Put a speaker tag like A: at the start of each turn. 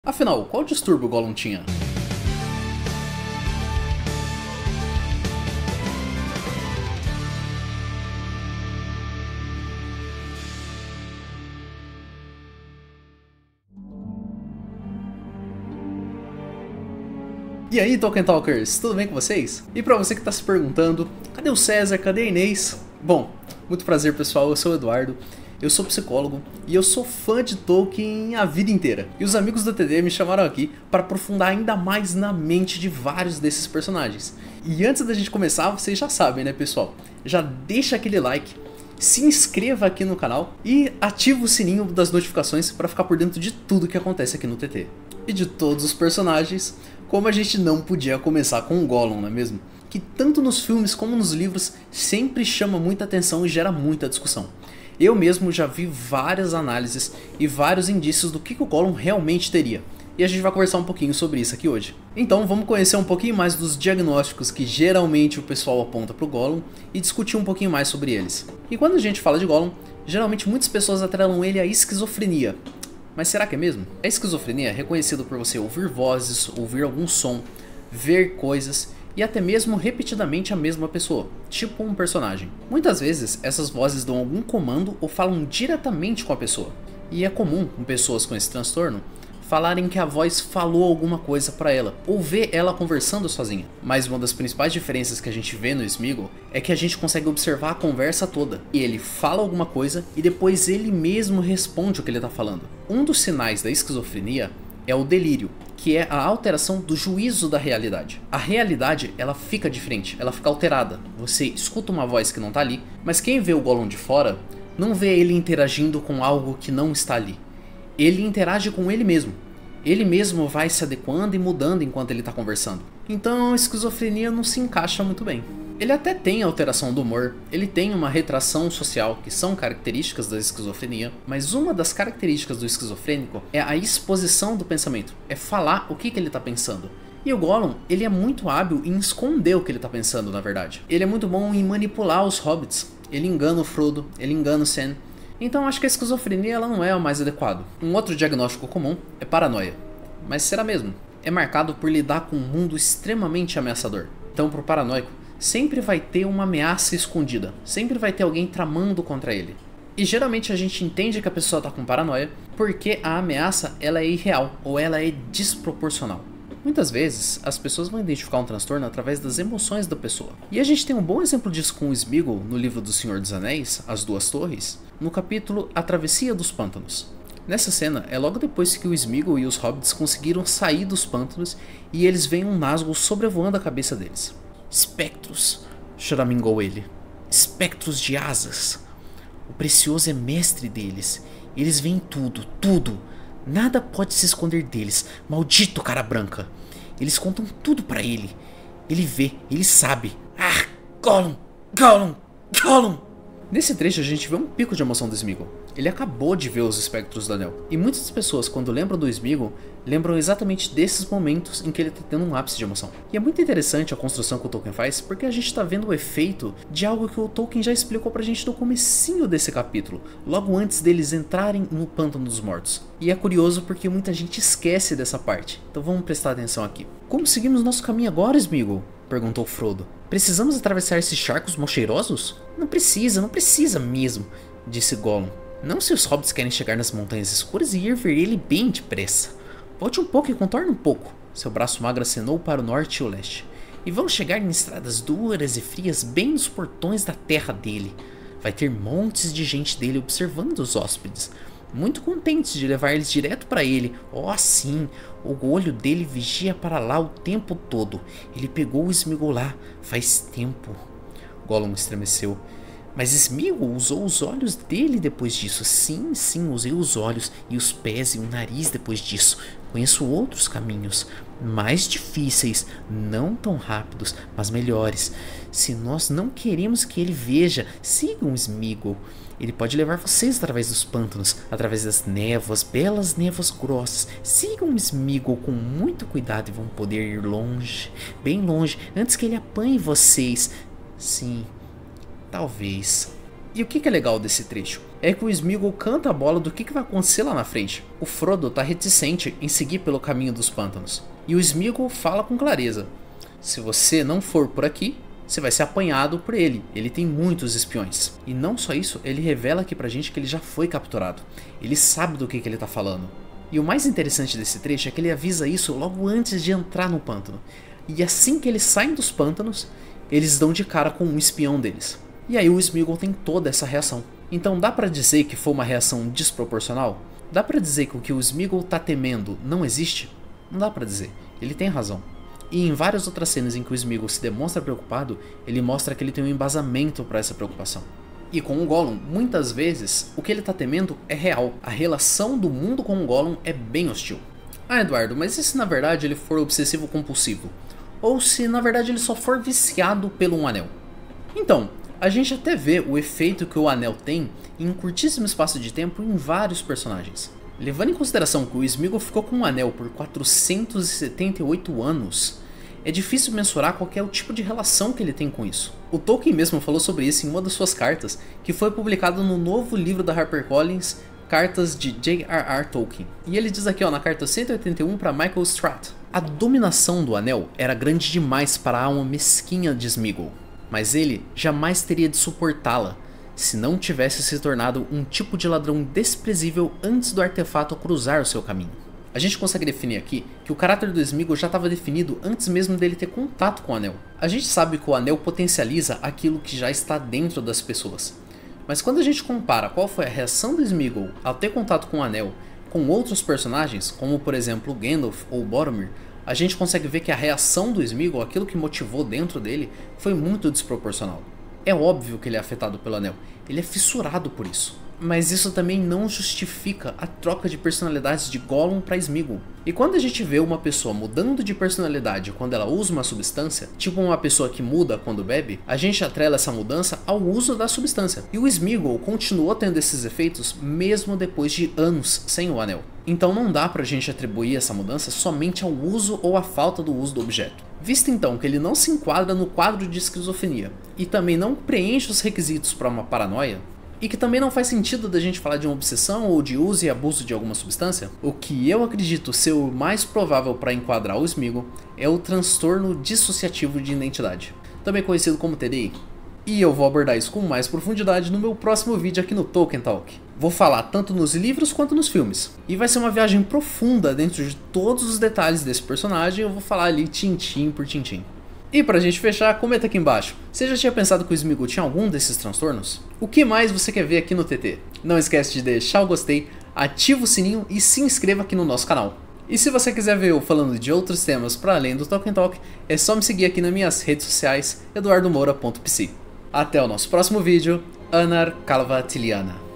A: Afinal, qual distúrbio o Gollum tinha? E aí, Tolkien Talkers, tudo bem com vocês? E pra você que tá se perguntando, cadê o César, cadê a Inês? Bom, muito prazer pessoal, eu sou o Eduardo, eu sou psicólogo e eu sou fã de Tolkien a vida inteira. E os amigos do TD me chamaram aqui para aprofundar ainda mais na mente de vários desses personagens. E antes da gente começar, vocês já sabem, né pessoal? Já deixa aquele like, se inscreva aqui no canal e ativa o sininho das notificações para ficar por dentro de tudo que acontece aqui no TT. E de todos os personagens, como a gente não podia começar com o Gollum, não é mesmo? Que tanto nos filmes como nos livros sempre chama muita atenção e gera muita discussão. Eu mesmo já vi várias análises e vários indícios do que o Gollum realmente teria. E a gente vai conversar um pouquinho sobre isso aqui hoje. Então vamos conhecer um pouquinho mais dos diagnósticos que geralmente o pessoal aponta para o Gollum e discutir um pouquinho mais sobre eles. E quando a gente fala de Gollum, geralmente muitas pessoas atrelam ele à esquizofrenia. Mas será que é mesmo? A esquizofrenia é reconhecida por você ouvir vozes, ouvir algum som, ver coisas e até mesmo repetidamente a mesma pessoa, tipo um personagem. Muitas vezes essas vozes dão algum comando ou falam diretamente com a pessoa. E é comum com pessoas com esse transtorno falarem que a voz falou alguma coisa pra ela, ou ver ela conversando sozinha. Mas uma das principais diferenças que a gente vê no Sméagol é que a gente consegue observar a conversa toda. E ele fala alguma coisa e depois ele mesmo responde o que ele tá falando. Um dos sinais da esquizofrenia é o delírio, que é a alteração do juízo da realidade. A realidade, ela fica diferente, ela fica alterada. Você escuta uma voz que não tá ali, mas quem vê o Gollum de fora não vê ele interagindo com algo que não está ali. Ele interage com ele mesmo. Ele mesmo vai se adequando e mudando enquanto ele está conversando. Então a esquizofrenia não se encaixa muito bem. Ele até tem alteração do humor, ele tem uma retração social, que são características da esquizofrenia, mas uma das características do esquizofrênico é a exposição do pensamento, é falar o que ele está pensando. E o Gollum, ele é muito hábil em esconder o que ele está pensando, na verdade. Ele é muito bom em manipular os hobbits, ele engana o Frodo, ele engana o Sam. Então acho que a esquizofrenia ela não é o mais adequado. Um outro diagnóstico comum é paranoia. Mas será mesmo? É marcado por lidar com um mundo extremamente ameaçador. Então pro paranoico, sempre vai ter uma ameaça escondida. Sempre vai ter alguém tramando contra ele. E geralmente a gente entende que a pessoa está com paranoia porque a ameaça ela é irreal ou ela é desproporcional. Muitas vezes, as pessoas vão identificar um transtorno através das emoções da pessoa. E a gente tem um bom exemplo disso com o Sméagol no livro do Senhor dos Anéis, As Duas Torres, no capítulo A Travessia dos Pântanos. Nessa cena, é logo depois que o Sméagol e os hobbits conseguiram sair dos pântanos e eles veem um Nazgûl sobrevoando a cabeça deles. Espectros, choramingou ele. Espectros de asas. O Precioso é mestre deles. Eles veem tudo, tudo. Nada pode se esconder deles, maldito cara branca. Eles contam tudo pra ele. Ele vê, ele sabe. Ah, Gollum, Gollum, Gollum. Nesse trecho a gente vê um pico de emoção do Sméagol. Ele acabou de ver os espectros do anel. E muitas pessoas quando lembram do Sméagol, lembram exatamente desses momentos em que ele está tendo um ápice de emoção. E é muito interessante a construção que o Tolkien faz, porque a gente está vendo o efeito de algo que o Tolkien já explicou pra gente no comecinho desse capítulo, logo antes deles entrarem no Pântano dos Mortos. E é curioso porque muita gente esquece dessa parte, então vamos prestar atenção aqui. Como seguimos nosso caminho agora, Sméagol? Perguntou Frodo. Precisamos atravessar esses charcos mal cheirosos? Não precisa mesmo, disse Gollum. Não se os hobbits querem chegar nas montanhas escuras e ir ver ele bem depressa. Volte um pouco e contorne um pouco. Seu braço magro acenou para o norte e o leste. E vão chegar em estradas duras e frias bem nos portões da terra dele. Vai ter montes de gente dele observando os hóspedes, muito contentes de levar eles direto para ele. Oh sim, o olho dele vigia para lá o tempo todo. Ele pegou o Sméagol lá, faz tempo. Gollum estremeceu. Mas Sméagol usou os olhos dele depois disso. Sim, usei os olhos e os pés e o nariz depois disso. Conheço outros caminhos, mais difíceis, não tão rápidos, mas melhores. Se nós não queremos que ele veja, sigam Sméagol. Ele pode levar vocês através dos pântanos, através das névoas, belas névoas grossas. Sigam Sméagol com muito cuidado e vão poder ir longe, bem longe, antes que ele apanhe vocês. Sim, talvez. E o que é legal desse trecho? É que o Sméagol canta a bola do que vai acontecer lá na frente. O Frodo tá reticente em seguir pelo caminho dos pântanos. E o Sméagol fala com clareza: se você não for por aqui, você vai ser apanhado por ele. Ele tem muitos espiões. E não só isso, ele revela aqui pra gente que ele já foi capturado. Ele sabe do que ele tá falando. E o mais interessante desse trecho é que ele avisa isso logo antes de entrar no pântano. E assim que eles saem dos pântanos, eles dão de cara com um espião deles. E aí o Sméagol tem toda essa reação. Então dá pra dizer que foi uma reação desproporcional? Dá pra dizer que o que o Sméagol tá temendo não existe? Não dá pra dizer. Ele tem razão. E em várias outras cenas em que o Sméagol se demonstra preocupado, ele mostra que ele tem um embasamento para essa preocupação. E com o Gollum, muitas vezes, o que ele tá temendo é real. A relação do mundo com o Gollum é bem hostil. Ah, Eduardo, mas e se na verdade ele for obsessivo compulsivo? Ou se na verdade ele só for viciado pelo um anel? Então, a gente até vê o efeito que o anel tem em um curtíssimo espaço de tempo em vários personagens. Levando em consideração que o Sméagol ficou com o anel por 478 anos, é difícil mensurar qual é o tipo de relação que ele tem com isso. O Tolkien mesmo falou sobre isso em uma das suas cartas, que foi publicado no novo livro da HarperCollins, Cartas de J.R.R. Tolkien. E ele diz aqui na carta 181 para Michael Stratt: a dominação do anel era grande demais para a alma mesquinha de Sméagol, mas ele jamais teria de suportá-la se não tivesse se tornado um tipo de ladrão desprezível antes do artefato cruzar o seu caminho. A gente consegue definir aqui que o caráter do Sméagol já estava definido antes mesmo dele ter contato com o anel. A gente sabe que o anel potencializa aquilo que já está dentro das pessoas. Mas quando a gente compara qual foi a reação do Sméagol ao ter contato com o anel com outros personagens, como por exemplo Gandalf ou Boromir, a gente consegue ver que a reação do Sméagol, aquilo que motivou dentro dele, foi muito desproporcional. É óbvio que ele é afetado pelo anel, ele é fissurado por isso. Mas isso também não justifica a troca de personalidades de Gollum para Sméagol. E quando a gente vê uma pessoa mudando de personalidade quando ela usa uma substância, tipo uma pessoa que muda quando bebe, a gente atrela essa mudança ao uso da substância. E o Sméagol continuou tendo esses efeitos mesmo depois de anos sem o anel. Então não dá pra gente atribuir essa mudança somente ao uso ou à falta do uso do objeto. Visto então que ele não se enquadra no quadro de esquizofrenia e também não preenche os requisitos para uma paranoia, e que também não faz sentido da gente falar de uma obsessão ou de uso e abuso de alguma substância, o que eu acredito ser o mais provável para enquadrar o Sméagol é o transtorno dissociativo de identidade, também conhecido como TDI. E eu vou abordar isso com mais profundidade no meu próximo vídeo aqui no Tolkien Talk. Vou falar tanto nos livros quanto nos filmes. E vai ser uma viagem profunda dentro de todos os detalhes desse personagem, eu vou falar ali tintim por tintim. E pra gente fechar, comenta aqui embaixo, você já tinha pensado que o Sméagol tinha algum desses transtornos? O que mais você quer ver aqui no TT? Não esquece de deixar o gostei, ativa o sininho e se inscreva aqui no nosso canal. E se você quiser ver eu falando de outros temas para além do Tolkien Talk, é só me seguir aqui nas minhas redes sociais, eduardomoura.pc. Até o nosso próximo vídeo, Anar Calva Tiliana.